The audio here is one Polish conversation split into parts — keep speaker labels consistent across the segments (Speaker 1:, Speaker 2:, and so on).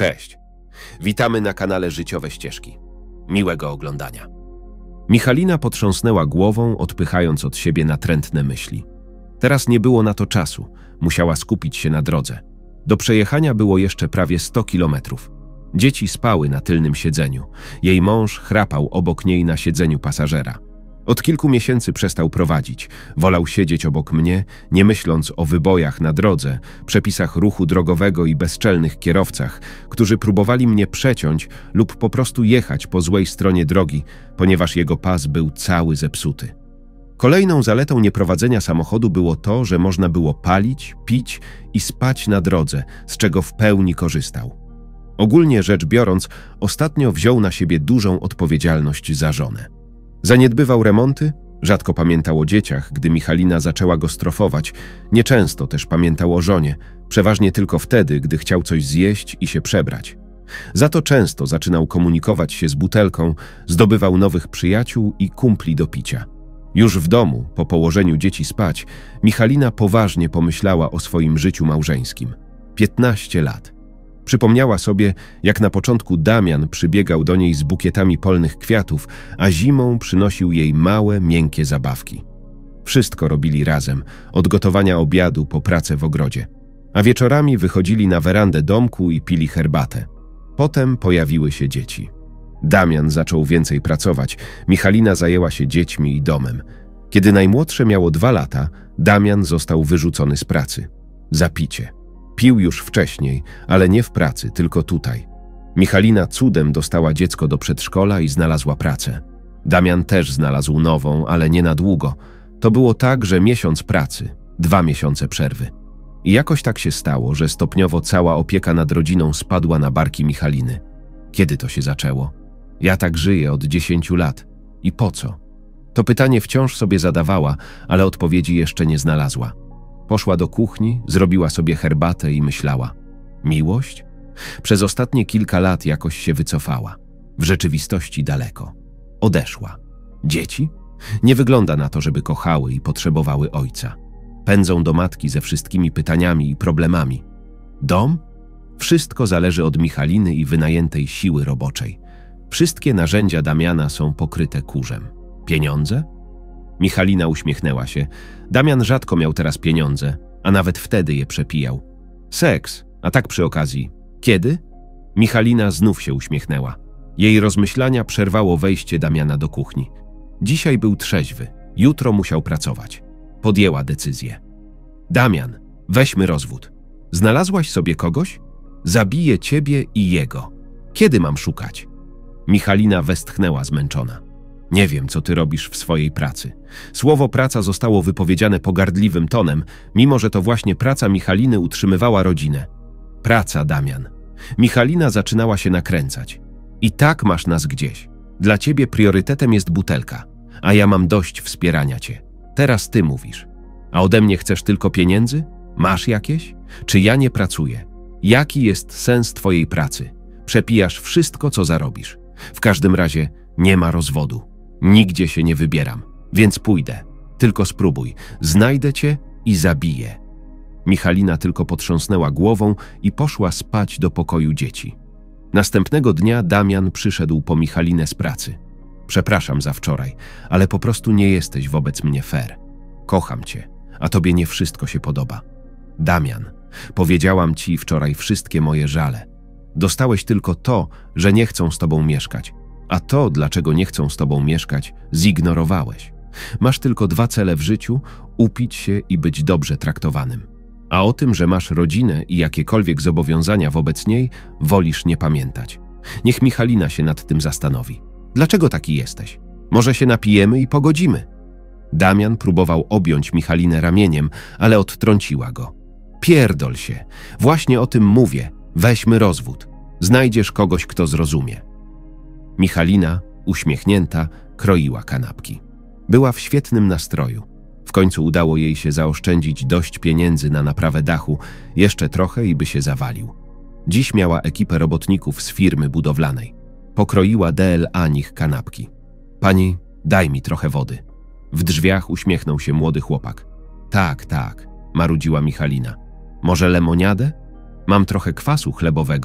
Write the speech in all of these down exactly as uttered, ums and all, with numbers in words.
Speaker 1: Cześć. Witamy na kanale Życiowe Ścieżki. Miłego oglądania. Michalina potrząsnęła głową, odpychając od siebie natrętne myśli. Teraz nie było na to czasu. Musiała skupić się na drodze. Do przejechania było jeszcze prawie sto kilometrów. Dzieci spały na tylnym siedzeniu. Jej mąż chrapał obok niej na siedzeniu pasażera. Od kilku miesięcy przestał prowadzić. Wolał siedzieć obok mnie, nie myśląc o wybojach na drodze, przepisach ruchu drogowego i bezczelnych kierowcach, którzy próbowali mnie przeciąć lub po prostu jechać po złej stronie drogi, ponieważ jego pas był cały zepsuty. Kolejną zaletą nieprowadzenia samochodu było to, że można było palić, pić i spać na drodze, z czego w pełni korzystał. Ogólnie rzecz biorąc, ostatnio wziął na siebie dużą odpowiedzialność za żonę. Zaniedbywał remonty, rzadko pamiętał o dzieciach, gdy Michalina zaczęła go strofować, nieczęsto też pamiętał o żonie, przeważnie tylko wtedy, gdy chciał coś zjeść i się przebrać. Za to często zaczynał komunikować się z butelką, zdobywał nowych przyjaciół i kumpli do picia. Już w domu, po położeniu dzieci spać, Michalina poważnie pomyślała o swoim życiu małżeńskim. piętnaście lat. Przypomniała sobie, jak na początku Damian przybiegał do niej z bukietami polnych kwiatów, a zimą przynosił jej małe, miękkie zabawki. Wszystko robili razem, od gotowania obiadu po pracę w ogrodzie. A wieczorami wychodzili na werandę domku i pili herbatę. Potem pojawiły się dzieci. Damian zaczął więcej pracować, Michalina zajęła się dziećmi i domem. Kiedy najmłodsze miało dwa lata, Damian został wyrzucony z pracy. Za picie. Pił już wcześniej, ale nie w pracy, tylko tutaj. Michalina cudem dostała dziecko do przedszkola i znalazła pracę. Damian też znalazł nową, ale nie na długo. To było tak, że miesiąc pracy, dwa miesiące przerwy. I jakoś tak się stało, że stopniowo cała opieka nad rodziną spadła na barki Michaliny. Kiedy to się zaczęło? Ja tak żyję od dziesięciu lat. I po co? To pytanie wciąż sobie zadawała, ale odpowiedzi jeszcze nie znalazła. Poszła do kuchni, zrobiła sobie herbatę i myślała. Miłość? Przez ostatnie kilka lat jakoś się wycofała. W rzeczywistości daleko. Odeszła. Dzieci? Nie wygląda na to, żeby kochały i potrzebowały ojca. Pędzą do matki ze wszystkimi pytaniami i problemami. Dom? Wszystko zależy od Michaliny i wynajętej siły roboczej. Wszystkie narzędzia Damiana są pokryte kurzem. Pieniądze? Michalina uśmiechnęła się. Damian rzadko miał teraz pieniądze, a nawet wtedy je przepijał. Seks, a tak przy okazji. Kiedy? Michalina znów się uśmiechnęła. Jej rozmyślania przerwało wejście Damiana do kuchni. Dzisiaj był trzeźwy, jutro musiał pracować. Podjęła decyzję. Damian, weźmy rozwód. Znalazłaś sobie kogoś? Zabiję ciebie i jego. Kiedy mam szukać? Michalina westchnęła zmęczona. Nie wiem, co ty robisz w swojej pracy. Słowo praca zostało wypowiedziane pogardliwym tonem, mimo że to właśnie praca Michaliny utrzymywała rodzinę. Praca, Damian. Michalina zaczynała się nakręcać. I tak masz nas gdzieś. Dla ciebie priorytetem jest butelka, a ja mam dość wspierania cię. Teraz ty mówisz. A ode mnie chcesz tylko pieniędzy? Masz jakieś? Czy ja nie pracuję? Jaki jest sens twojej pracy? Przepijasz wszystko, co zarobisz. W każdym razie nie ma rozwodu. Nigdzie się nie wybieram, więc pójdę. Tylko spróbuj. Znajdę cię i zabiję. Michalina tylko potrząsnęła głową i poszła spać do pokoju dzieci. Następnego dnia Damian przyszedł po Michalinę z pracy. Przepraszam za wczoraj, ale po prostu nie jesteś wobec mnie fair. Kocham cię, a tobie nie wszystko się podoba. Damian, powiedziałam ci wczoraj wszystkie moje żale. Dostałeś tylko to, że nie chcą z tobą mieszkać. A to, dlaczego nie chcą z tobą mieszkać, zignorowałeś. Masz tylko dwa cele w życiu, upić się i być dobrze traktowanym. A o tym, że masz rodzinę i jakiekolwiek zobowiązania wobec niej, wolisz nie pamiętać. Niech Michalina się nad tym zastanowi. Dlaczego taki jesteś? Może się napijemy i pogodzimy? Damian próbował objąć Michalinę ramieniem, ale odtrąciła go. Pierdol się. Właśnie o tym mówię. Weźmy rozwód. Znajdziesz kogoś, kto zrozumie. Michalina, uśmiechnięta, kroiła kanapki. Była w świetnym nastroju. W końcu udało jej się zaoszczędzić dość pieniędzy na naprawę dachu, jeszcze trochę i by się zawalił. Dziś miała ekipę robotników z firmy budowlanej. Pokroiła D L A nich kanapki. Pani, daj mi trochę wody. W drzwiach uśmiechnął się młody chłopak. Tak, tak, marudziła Michalina. Może lemoniadę? Mam trochę kwasu chlebowego.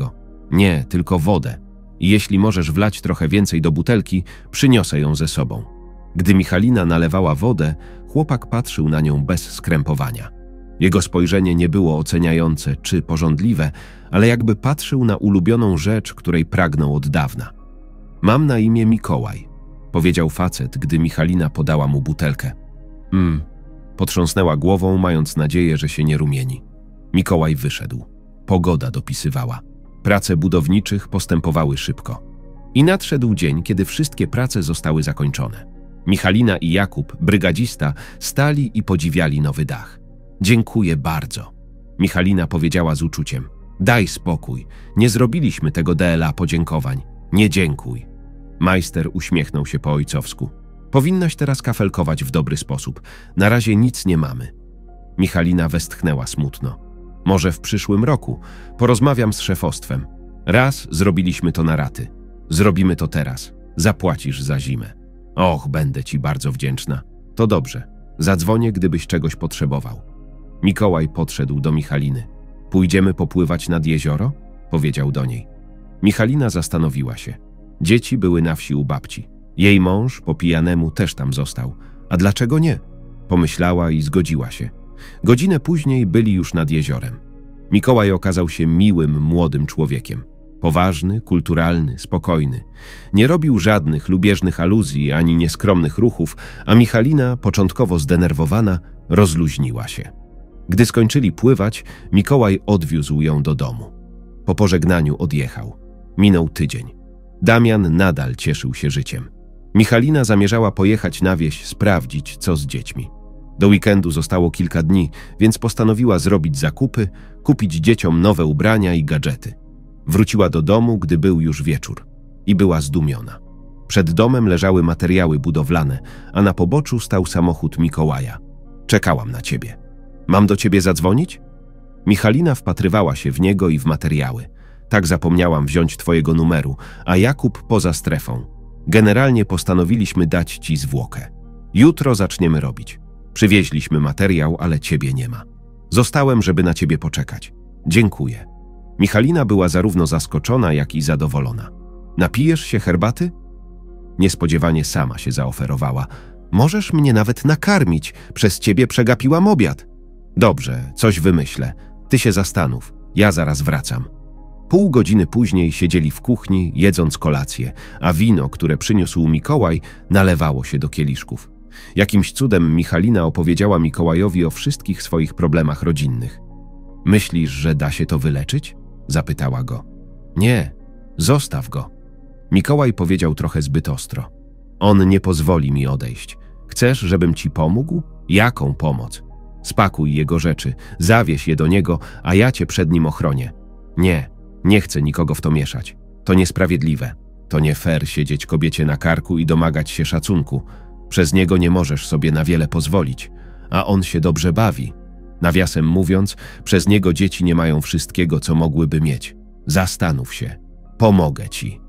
Speaker 1: Nie, tylko wodę. I jeśli możesz wlać trochę więcej do butelki, przyniosę ją ze sobą. Gdy Michalina nalewała wodę, chłopak patrzył na nią bez skrępowania. Jego spojrzenie nie było oceniające czy pożądliwe, ale jakby patrzył na ulubioną rzecz, której pragnął od dawna. Mam na imię Mikołaj, powiedział facet, gdy Michalina podała mu butelkę. Mm, potrząsnęła głową, mając nadzieję, że się nie rumieni. Mikołaj wyszedł. Pogoda dopisywała. Prace budowniczych postępowały szybko. I nadszedł dzień, kiedy wszystkie prace zostały zakończone. Michalina i Jakub, brygadzista, stali i podziwiali nowy dach. Dziękuję bardzo. Michalina powiedziała z uczuciem. Daj spokój, nie zrobiliśmy tego D L A podziękowań. Nie dziękuj. Majster uśmiechnął się po ojcowsku. Powinnaś teraz kafelkować w dobry sposób. Na razie nic nie mamy. Michalina westchnęła smutno. Może w przyszłym roku. Porozmawiam z szefostwem. Raz zrobiliśmy to na raty. Zrobimy to teraz. Zapłacisz za zimę. Och, będę ci bardzo wdzięczna. To dobrze. Zadzwonię, gdybyś czegoś potrzebował. Mikołaj podszedł do Michaliny. Pójdziemy popływać nad jezioro? Powiedział do niej. Michalina zastanowiła się. Dzieci były na wsi u babci. Jej mąż po pijanemu też tam został. A dlaczego nie? Pomyślała i zgodziła się. Godzinę później byli już nad jeziorem. Mikołaj okazał się miłym, młodym człowiekiem. Poważny, kulturalny, spokojny. Nie robił żadnych lubieżnych aluzji ani nieskromnych ruchów, a Michalina, początkowo zdenerwowana, rozluźniła się. Gdy skończyli pływać, Mikołaj odwiózł ją do domu. Po pożegnaniu odjechał. Minął tydzień. Damian nadal cieszył się życiem. Michalina zamierzała pojechać na wieś sprawdzić, co z dziećmi. Do weekendu zostało kilka dni, więc postanowiła zrobić zakupy, kupić dzieciom nowe ubrania i gadżety. Wróciła do domu, gdy był już wieczór. I była zdumiona. Przed domem leżały materiały budowlane, a na poboczu stał samochód Mikołaja. Czekałam na ciebie. Mam do ciebie zadzwonić? Michalina wpatrywała się w niego i w materiały. Tak zapomniałam wziąć twojego numeru, a Jakub poza strefą. Generalnie postanowiliśmy dać ci zwłokę. Jutro zaczniemy robić. Przywieźliśmy materiał, ale ciebie nie ma. Zostałem, żeby na ciebie poczekać. Dziękuję. Michalina była zarówno zaskoczona, jak i zadowolona. Napijesz się herbaty? Niespodziewanie sama się zaoferowała. Możesz mnie nawet nakarmić. Przez ciebie przegapiłam obiad. Dobrze, coś wymyślę. Ty się zastanów. Ja zaraz wracam. Pół godziny później siedzieli w kuchni, jedząc kolację, a wino, które przyniósł Mikołaj, nalewało się do kieliszków. Jakimś cudem Michalina opowiedziała Mikołajowi o wszystkich swoich problemach rodzinnych. Myślisz, że da się to wyleczyć? Zapytała go. Nie, zostaw go. Mikołaj powiedział trochę zbyt ostro. On nie pozwoli mi odejść. Chcesz, żebym ci pomógł? Jaką pomoc? Spakuj jego rzeczy, zawieź je do niego, a ja cię przed nim ochronię. Nie, nie chcę nikogo w to mieszać. To niesprawiedliwe. To nie fair siedzieć kobiecie na karku i domagać się szacunku. Przez niego nie możesz sobie na wiele pozwolić, a on się dobrze bawi. Nawiasem mówiąc, przez niego dzieci nie mają wszystkiego, co mogłyby mieć. Zastanów się. Pomogę ci.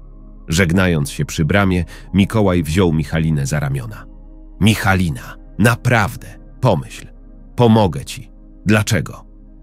Speaker 1: Żegnając się przy bramie, Mikołaj wziął Michalinę za ramiona. Michalina, naprawdę, pomyśl. Pomogę ci. Dlaczego?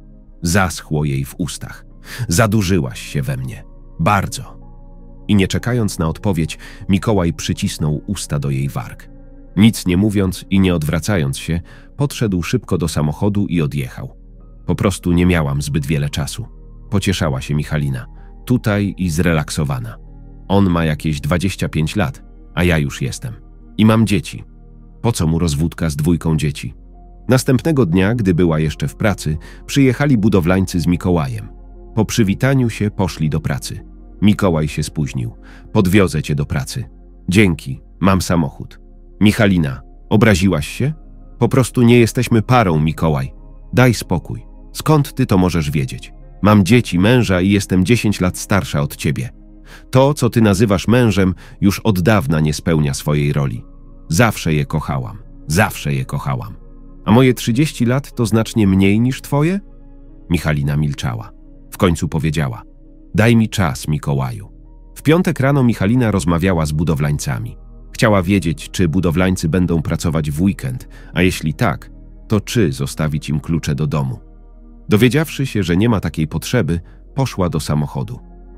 Speaker 1: Zaschło jej w ustach. Zadurzyłaś się we mnie. Bardzo. I nie czekając na odpowiedź, Mikołaj przycisnął usta do jej warg. Nic nie mówiąc i nie odwracając się, podszedł szybko do samochodu i odjechał. Po prostu nie miałam zbyt wiele czasu. Pocieszała się Michalina. Tutaj i zrelaksowana. On ma jakieś dwadzieścia pięć lat, a ja już jestem. I mam dzieci. Po co mu rozwódka z dwójką dzieci? Następnego dnia, gdy była jeszcze w pracy, przyjechali budowlańcy z Mikołajem. Po przywitaniu się poszli do pracy. Mikołaj się spóźnił. Podwiozę cię do pracy. Dzięki, mam samochód. Michalina, obraziłaś się? Po prostu nie jesteśmy parą, Mikołaj. Daj spokój. Skąd ty to możesz wiedzieć? Mam dzieci, męża i jestem dziesięć lat starsza od ciebie. To, co ty nazywasz mężem, już od dawna nie spełnia swojej roli. Zawsze je kochałam. Zawsze je kochałam. A moje trzydzieści lat to znacznie mniej niż twoje? Michalina milczała. W końcu powiedziała. Daj mi czas, Mikołaju. W piątek rano Michalina rozmawiała z budowlańcami. Chciała wiedzieć, czy budowlańcy będą pracować w weekend, a jeśli tak, to czy zostawić im klucze do domu. Dowiedziawszy się, że nie ma takiej potrzeby, poszła do samochodu.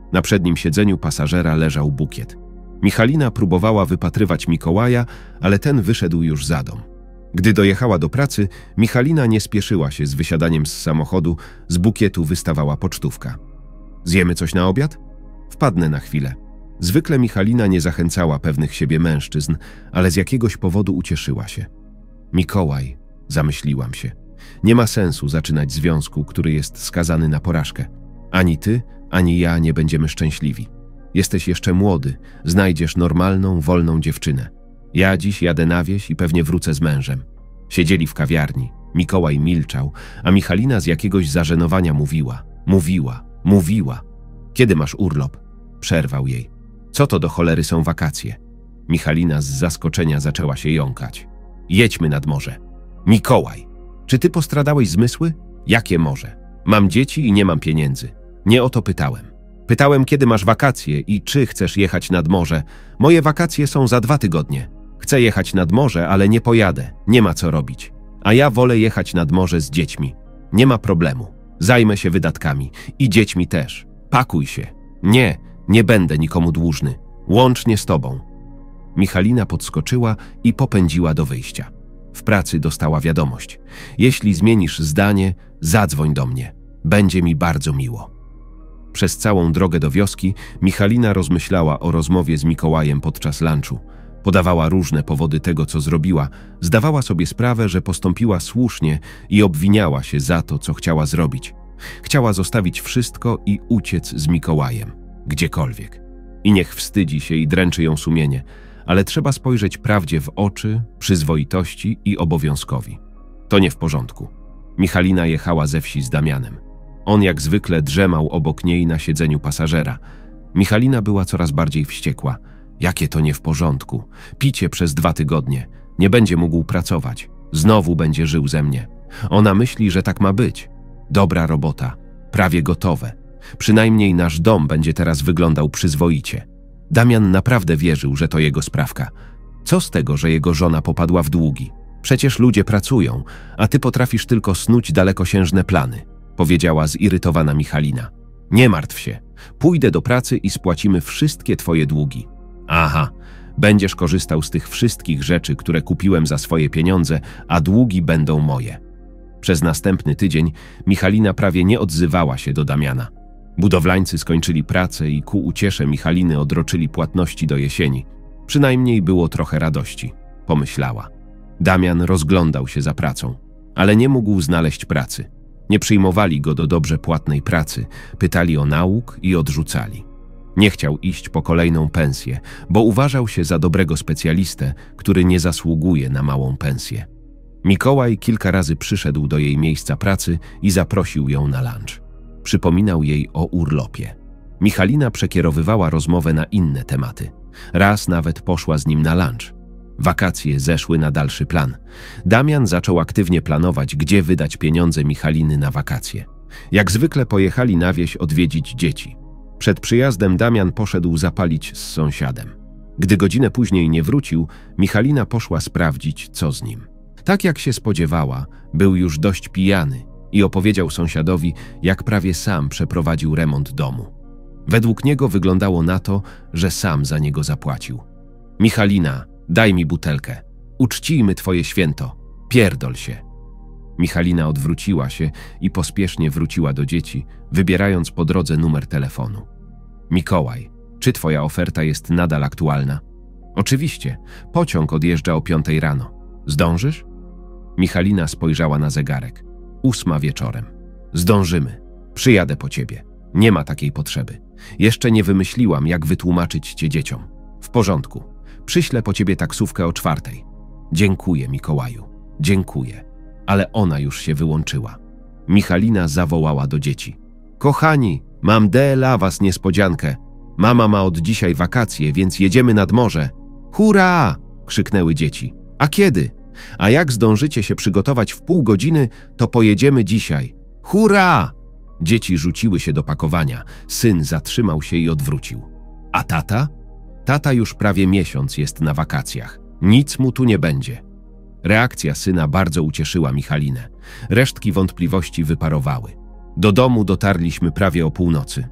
Speaker 1: Na przednim siedzeniu pasażera leżał bukiet. Michalina próbowała wypatrywać Mikołaja, ale ten wyszedł już za dom. Gdy dojechała do pracy, Michalina nie spieszyła się z wysiadaniem z samochodu, z bukietu wystawała pocztówka. Zjemy coś na obiad? Wpadnę na chwilę. Zwykle Michalina nie zachęcała pewnych siebie mężczyzn, ale z jakiegoś powodu ucieszyła się. Mikołaj, zamyśliłam się. Nie ma sensu zaczynać związku, który jest skazany na porażkę. Ani ty, ani ja nie będziemy szczęśliwi. Jesteś jeszcze młody, znajdziesz normalną, wolną dziewczynę. Ja dziś jadę na wieś i pewnie wrócę z mężem. Siedzieli w kawiarni. Mikołaj milczał, a Michalina z jakiegoś zażenowania mówiła, mówiła, mówiła. Kiedy masz urlop? Przerwał jej. Co to do cholery są wakacje? Michalina z zaskoczenia zaczęła się jąkać. Jedźmy nad morze. Mikołaj, czy ty postradałeś zmysły? Jakie morze? Mam dzieci i nie mam pieniędzy. Nie o to pytałem. Pytałem, kiedy masz wakacje i czy chcesz jechać nad morze. Moje wakacje są za dwa tygodnie. Chcę jechać nad morze, ale nie pojadę. Nie ma co robić. A ja wolę jechać nad morze z dziećmi. Nie ma problemu. Zajmę się wydatkami. I dziećmi też. Pakuj się. Nie, nie będę nikomu dłużny. Łącznie z tobą. Michalina podskoczyła i popędziła do wyjścia. W pracy dostała wiadomość. Jeśli zmienisz zdanie, zadzwoń do mnie. Będzie mi bardzo miło. Przez całą drogę do wioski Michalina rozmyślała o rozmowie z Mikołajem podczas lunchu. Podawała różne powody tego, co zrobiła. Zdawała sobie sprawę, że postąpiła słusznie i obwiniała się za to, co chciała zrobić. Chciała zostawić wszystko i uciec z Mikołajem. Gdziekolwiek. I niech wstydzi się i dręczy ją sumienie, ale trzeba spojrzeć prawdzie w oczy, przyzwoitości i obowiązkowi. To nie w porządku. Michalina jechała ze wsi z Damianem. On jak zwykle drzemał obok niej na siedzeniu pasażera. Michalina była coraz bardziej wściekła. Jakie to nie w porządku? Picie przez dwa tygodnie. Nie będzie mógł pracować. Znowu będzie żył ze mnie. Ona myśli, że tak ma być. Dobra robota. Prawie gotowe. Przynajmniej nasz dom będzie teraz wyglądał przyzwoicie. Damian naprawdę wierzył, że to jego sprawka. Co z tego, że jego żona popadła w długi? Przecież ludzie pracują, a ty potrafisz tylko snuć dalekosiężne plany, powiedziała zirytowana Michalina. Nie martw się. Pójdę do pracy i spłacimy wszystkie twoje długi. Aha, będziesz korzystał z tych wszystkich rzeczy, które kupiłem za swoje pieniądze, a długi będą moje. Przez następny tydzień Michalina prawie nie odzywała się do Damiana. Budowlańcy skończyli pracę i ku uciesze Michaliny odroczyli płatności do jesieni. Przynajmniej było trochę radości, pomyślała. Damian rozglądał się za pracą, ale nie mógł znaleźć pracy. Nie przyjmowali go do dobrze płatnej pracy, pytali o nauk i odrzucali. Nie chciał iść po kolejną pensję, bo uważał się za dobrego specjalistę, który nie zasługuje na małą pensję. Mikołaj kilka razy przyszedł do jej miejsca pracy i zaprosił ją na lunch. Przypominał jej o urlopie. Michalina przekierowywała rozmowę na inne tematy. Raz nawet poszła z nim na lunch. Wakacje zeszły na dalszy plan. Damian zaczął aktywnie planować, gdzie wydać pieniądze Michaliny na wakacje. Jak zwykle pojechali na wieś odwiedzić dzieci. Przed przyjazdem Damian poszedł zapalić z sąsiadem. Gdy godzinę później nie wrócił, Michalina poszła sprawdzić, co z nim. Tak jak się spodziewała, był już dość pijany i opowiedział sąsiadowi, jak prawie sam przeprowadził remont domu. Według niego wyglądało na to, że sam za niego zapłacił. Michalina, daj mi butelkę. Uczcijmy twoje święto. Pierdol się. Michalina odwróciła się i pospiesznie wróciła do dzieci, wybierając po drodze numer telefonu. Mikołaj, czy twoja oferta jest nadal aktualna? Oczywiście. Pociąg odjeżdża o piątej rano. Zdążysz? Michalina spojrzała na zegarek. Ósma wieczorem. Zdążymy. Przyjadę po ciebie. Nie ma takiej potrzeby. Jeszcze nie wymyśliłam, jak wytłumaczyć cię dzieciom. W porządku. Przyślę po ciebie taksówkę o czwartej. Dziękuję, Mikołaju. Dziękuję. Ale ona już się wyłączyła. Michalina zawołała do dzieci. Kochani, mam dla was niespodziankę. Mama ma od dzisiaj wakacje, więc jedziemy nad morze. Hurra! Krzyknęły dzieci. A kiedy? A jak zdążycie się przygotować w pół godziny, to pojedziemy dzisiaj. Hurra! Dzieci rzuciły się do pakowania. Syn zatrzymał się i odwrócił. A tata? Tata już prawie miesiąc jest na wakacjach. Nic mu tu nie będzie. Reakcja syna bardzo ucieszyła Michalinę. Resztki wątpliwości wyparowały. Do domu dotarliśmy prawie o północy.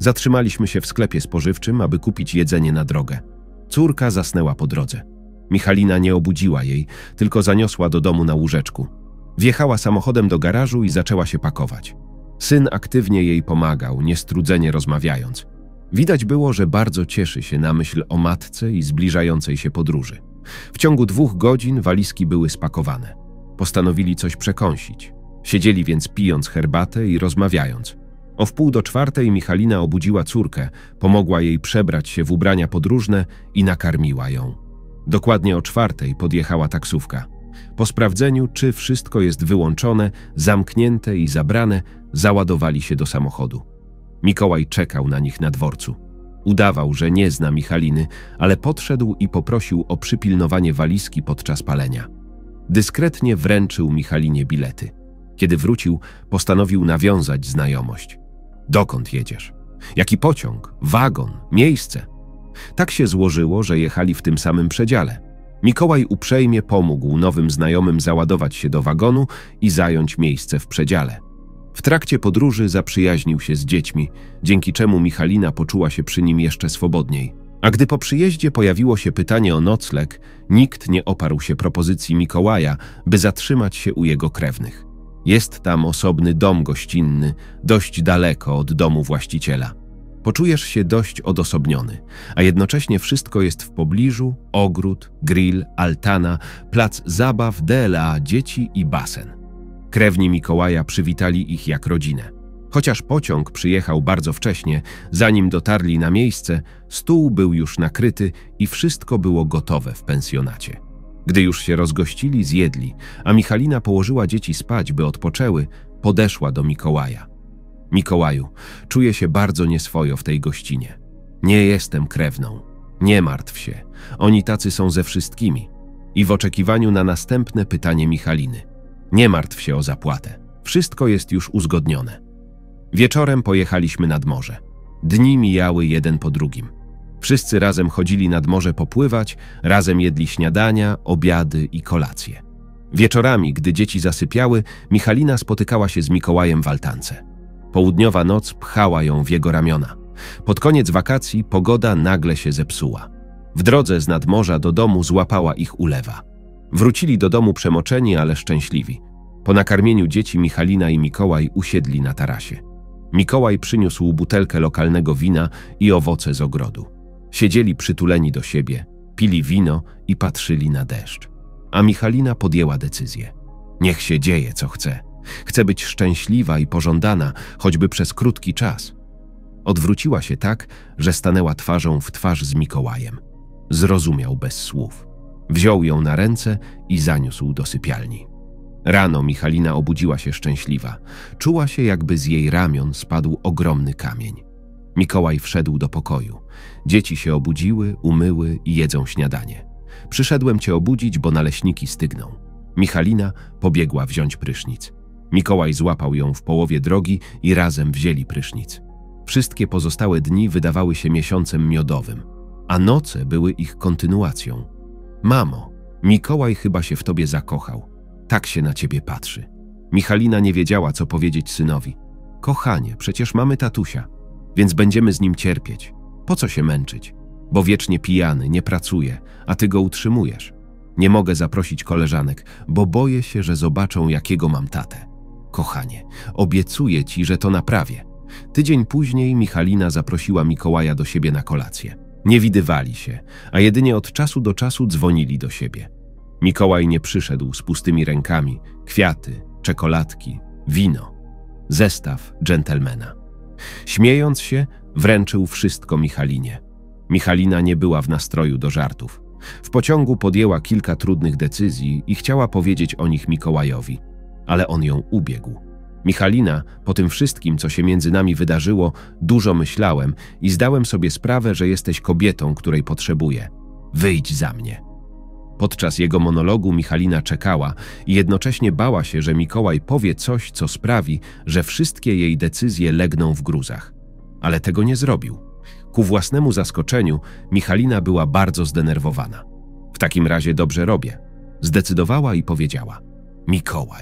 Speaker 1: Zatrzymaliśmy się w sklepie spożywczym, aby kupić jedzenie na drogę. Córka zasnęła po drodze. Michalina nie obudziła jej, tylko zaniosła do domu na łóżeczku. Wjechała samochodem do garażu i zaczęła się pakować. Syn aktywnie jej pomagał, niestrudzenie rozmawiając. Widać było, że bardzo cieszy się na myśl o matce i zbliżającej się podróży. W ciągu dwóch godzin walizki były spakowane. Postanowili coś przekąsić. Siedzieli więc pijąc herbatę i rozmawiając. O wpół do czwartej Michalina obudziła córkę, pomogła jej przebrać się w ubrania podróżne i nakarmiła ją. Dokładnie o czwartej podjechała taksówka. Po sprawdzeniu, czy wszystko jest wyłączone, zamknięte i zabrane, załadowali się do samochodu. Mikołaj czekał na nich na dworcu. Udawał, że nie zna Michaliny, ale podszedł i poprosił o przypilnowanie walizki podczas palenia. Dyskretnie wręczył Michalinie bilety. Kiedy wrócił, postanowił nawiązać znajomość. Dokąd jedziesz? Jaki pociąg? Wagon? Miejsce? Tak się złożyło, że jechali w tym samym przedziale. Mikołaj uprzejmie pomógł nowym znajomym załadować się do wagonu i zająć miejsce w przedziale. W trakcie podróży zaprzyjaźnił się z dziećmi, dzięki czemu Michalina poczuła się przy nim jeszcze swobodniej. A gdy po przyjeździe pojawiło się pytanie o nocleg, nikt nie oparł się propozycji Mikołaja, by zatrzymać się u jego krewnych. Jest tam osobny dom gościnny, dość daleko od domu właściciela. Poczujesz się dość odosobniony, a jednocześnie wszystko jest w pobliżu: ogród, grill, altana, plac zabaw, D L A, dzieci i basen. Krewni Mikołaja przywitali ich jak rodzinę. Chociaż pociąg przyjechał bardzo wcześnie, zanim dotarli na miejsce, stół był już nakryty i wszystko było gotowe w pensjonacie. Gdy już się rozgościli, zjedli, a Michalina położyła dzieci spać, by odpoczęły, podeszła do Mikołaja. Mikołaju, czuję się bardzo nieswojo w tej gościnie. Nie jestem krewną. Nie martw się, oni tacy są ze wszystkimi. I w oczekiwaniu na następne pytanie Michaliny. Nie martw się o zapłatę. Wszystko jest już uzgodnione. Wieczorem pojechaliśmy nad morze. Dni mijały jeden po drugim. Wszyscy razem chodzili nad morze popływać, razem jedli śniadania, obiady i kolacje. Wieczorami, gdy dzieci zasypiały, Michalina spotykała się z Mikołajem w altance. Południowa noc pchała ją w jego ramiona. Pod koniec wakacji pogoda nagle się zepsuła. W drodze z nadmorza do domu złapała ich ulewa. Wrócili do domu przemoczeni, ale szczęśliwi. Po nakarmieniu dzieci Michalina i Mikołaj usiedli na tarasie. Mikołaj przyniósł butelkę lokalnego wina i owoce z ogrodu. Siedzieli przytuleni do siebie, pili wino i patrzyli na deszcz. A Michalina podjęła decyzję. Niech się dzieje, co chce. Chce być szczęśliwa i pożądana, choćby przez krótki czas. Odwróciła się tak, że stanęła twarzą w twarz z Mikołajem. Zrozumiał bez słów. Wziął ją na ręce i zaniósł do sypialni. Rano Michalina obudziła się szczęśliwa. Czuła się, jakby z jej ramion spadł ogromny kamień. Mikołaj wszedł do pokoju. Dzieci się obudziły, umyły i jedzą śniadanie. Przyszedłem cię obudzić, bo naleśniki stygną. Michalina pobiegła wziąć prysznic. Mikołaj złapał ją w połowie drogi i razem wzięli prysznic. Wszystkie pozostałe dni wydawały się miesiącem miodowym, a noce były ich kontynuacją. Mamo, Mikołaj chyba się w tobie zakochał. Tak się na ciebie patrzy. Michalina nie wiedziała, co powiedzieć synowi. Kochanie, przecież mamy tatusia, więc będziemy z nim cierpieć. Po co się męczyć? Bo wiecznie pijany, nie pracuje, a ty go utrzymujesz. Nie mogę zaprosić koleżanek, bo boję się, że zobaczą, jakiego mam tatę. Kochanie, obiecuję ci, że to naprawię. Tydzień później Michalina zaprosiła Mikołaja do siebie na kolację. Nie widywali się, a jedynie od czasu do czasu dzwonili do siebie. Mikołaj nie przyszedł z pustymi rękami. Kwiaty, czekoladki, wino. Zestaw dżentelmena. Śmiejąc się, wręczył wszystko Michalinie. Michalina nie była w nastroju do żartów. W pociągu podjęła kilka trudnych decyzji i chciała powiedzieć o nich Mikołajowi, ale on ją ubiegł. Michalina, po tym wszystkim, co się między nami wydarzyło, dużo myślałem i zdałem sobie sprawę, że jesteś kobietą, której potrzebuję. Wyjdź za mnie. Podczas jego monologu Michalina czekała i jednocześnie bała się, że Mikołaj powie coś, co sprawi, że wszystkie jej decyzje legną w gruzach. Ale tego nie zrobił. Ku własnemu zaskoczeniu Michalina była bardzo zdenerwowana. W takim razie dobrze robię. Zdecydowała i powiedziała: Mikołaj,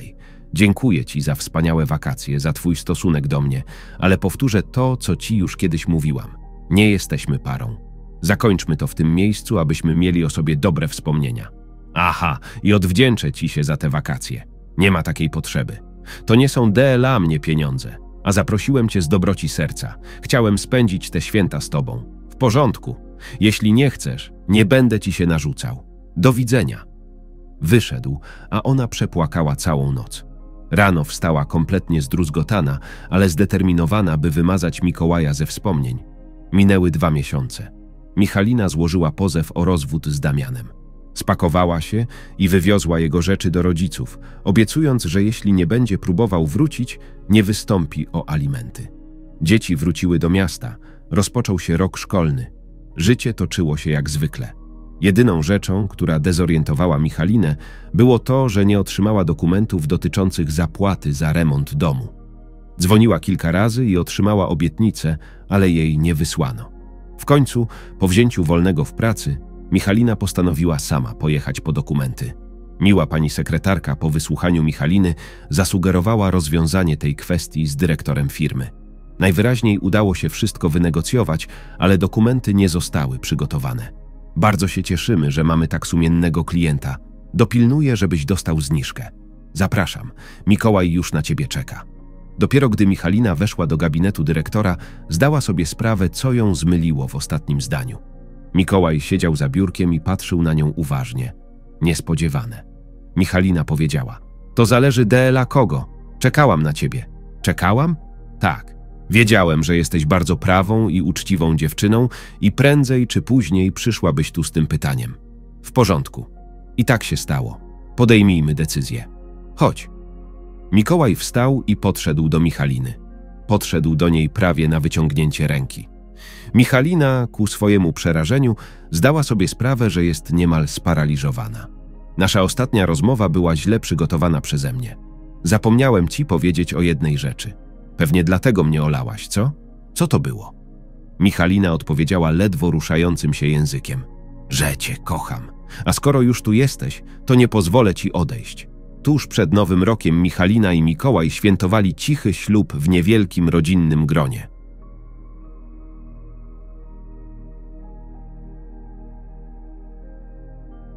Speaker 1: Dziękuję ci za wspaniałe wakacje, za twój stosunek do mnie, ale powtórzę to, co ci już kiedyś mówiłam. Nie jesteśmy parą. Zakończmy to w tym miejscu, abyśmy mieli o sobie dobre wspomnienia. Aha, i odwdzięczę ci się za te wakacje. Nie ma takiej potrzeby. To nie są dla mnie pieniądze, a zaprosiłem cię z dobroci serca. Chciałem spędzić te święta z tobą. W porządku. Jeśli nie chcesz, nie będę ci się narzucał. Do widzenia. Wyszedł, a ona przepłakała całą noc. Rano wstała kompletnie zdruzgotana, ale zdeterminowana, by wymazać Mikołaja ze wspomnień. Minęły dwa miesiące. Michalina złożyła pozew o rozwód z Damianem. Spakowała się i wywiozła jego rzeczy do rodziców, obiecując, że jeśli nie będzie próbował wrócić, nie wystąpi o alimenty. Dzieci wróciły do miasta, rozpoczął się rok szkolny. Życie toczyło się jak zwykle. Jedyną rzeczą, która dezorientowała Michalinę, było to, że nie otrzymała dokumentów dotyczących zapłaty za remont domu. Dzwoniła kilka razy i otrzymała obietnicę, ale jej nie wysłano. W końcu, po wzięciu wolnego w pracy, Michalina postanowiła sama pojechać po dokumenty. Miła pani sekretarka po wysłuchaniu Michaliny zasugerowała rozwiązanie tej kwestii z dyrektorem firmy. Najwyraźniej udało się wszystko wynegocjować, ale dokumenty nie zostały przygotowane. Bardzo się cieszymy, że mamy tak sumiennego klienta. Dopilnuję, żebyś dostał zniżkę. Zapraszam, Mikołaj już na ciebie czeka. Dopiero gdy Michalina weszła do gabinetu dyrektora, zdała sobie sprawę, co ją zmyliło w ostatnim zdaniu. Mikołaj siedział za biurkiem i patrzył na nią uważnie. Niespodziewane. Michalina powiedziała: to zależy dla kogo. Czekałam na ciebie. Czekałam? Tak. Wiedziałem, że jesteś bardzo prawą i uczciwą dziewczyną i prędzej czy później przyszłabyś tu z tym pytaniem. W porządku. I tak się stało. Podejmijmy decyzję. Chodź. Mikołaj wstał i podszedł do Michaliny. Podszedł do niej prawie na wyciągnięcie ręki. Michalina, ku swojemu przerażeniu, zdała sobie sprawę, że jest niemal sparaliżowana. Nasza ostatnia rozmowa była źle przygotowana przeze mnie. Zapomniałem ci powiedzieć o jednej rzeczy. Pewnie dlatego mnie olałaś, co? Co to było? Michalina odpowiedziała ledwo ruszającym się językiem. Że cię kocham. A skoro już tu jesteś, to nie pozwolę ci odejść. Tuż przed Nowym Rokiem Michalina i Mikołaj świętowali cichy ślub w niewielkim rodzinnym gronie.